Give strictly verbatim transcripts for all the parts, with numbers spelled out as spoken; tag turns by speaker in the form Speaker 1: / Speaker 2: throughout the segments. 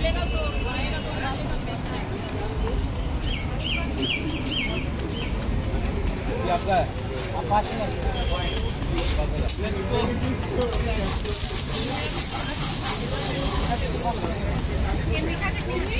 Speaker 1: ये आपका है, आप पास में
Speaker 2: ये मीठा कितनी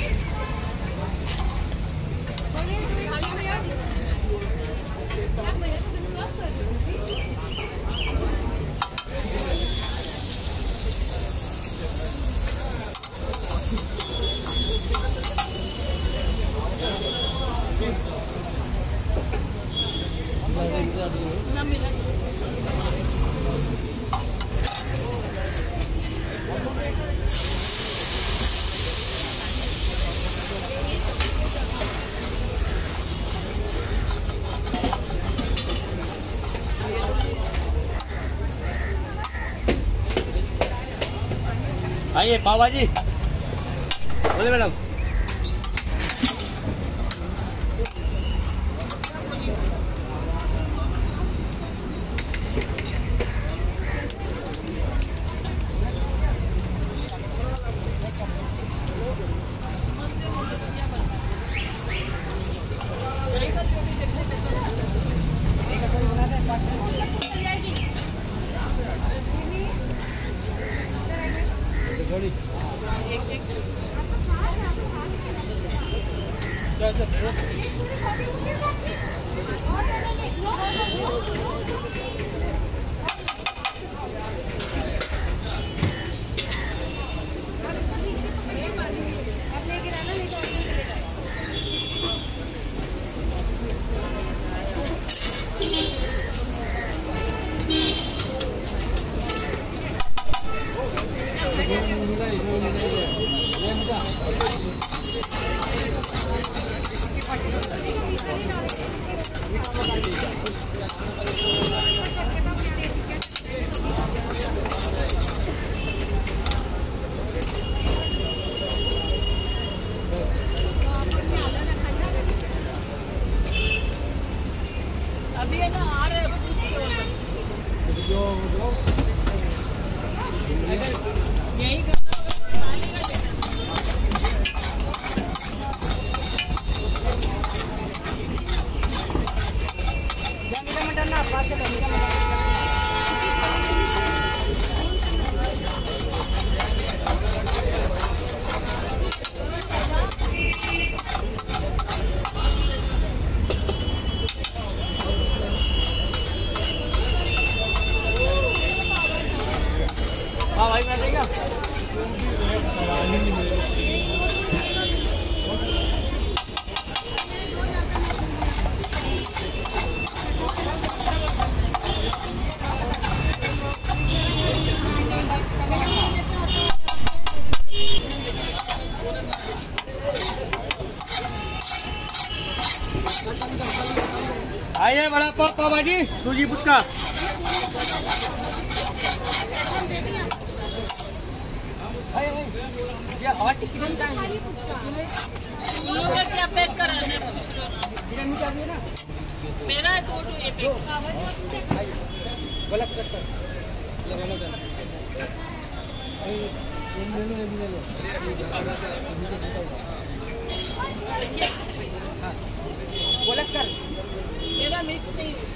Speaker 1: आइए पाव भाजी बोले मैडम।
Speaker 2: अभी है ना आ रहे हैं पूछ यही
Speaker 1: हाँ भाई मैं देगा आइए बड़ा पाव पाव भाजी सूजी पुचका।
Speaker 2: और टिकट का क्या पैक करा ना मेरा दो टू ये पैक
Speaker 1: गलत कर ये गलत है
Speaker 2: गलत कर मेरा मिक्स नहीं